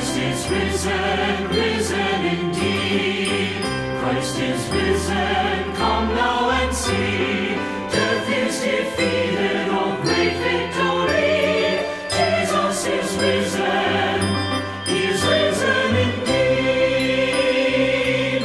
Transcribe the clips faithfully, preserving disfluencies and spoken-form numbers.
Christ is risen, risen indeed. Christ is risen, come now and see. Death is defeated, oh great victory. Jesus is risen, he is risen indeed.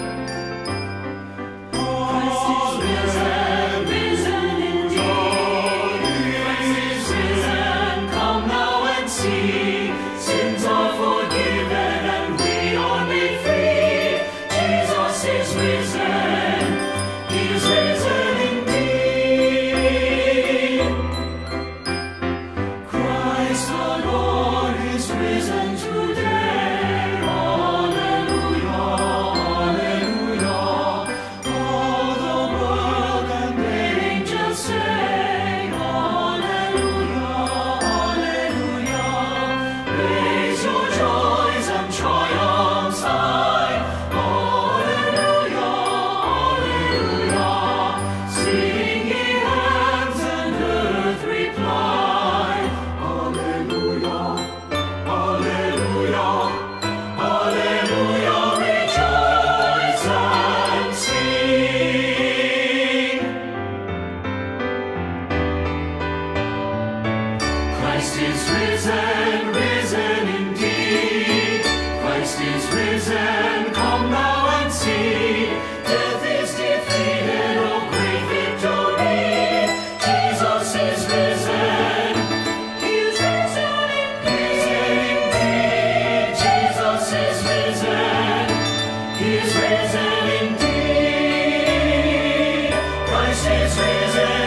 Christ is risen, risen indeed. Christ is risen, come now and see. Sins are forgiven and we are made free. Jesus is risen, he is risen indeed. Christ our Lord is risen today. Alleluia, alleluia. All the world and the angels say, alleluia, alleluia. Raise your joys and triumphs high. Alleluia, alleluia. Sing ye heavens and earth reply. Alleluia, alleluia, alleluia. Rejoice and sing. Christ is risen, risen indeed. Christ is risen, come now and see. Death is defeated, oh great victory. Jesus is risen, he is risen indeed. Jesus is risen, he is risen indeed. Christ is risen.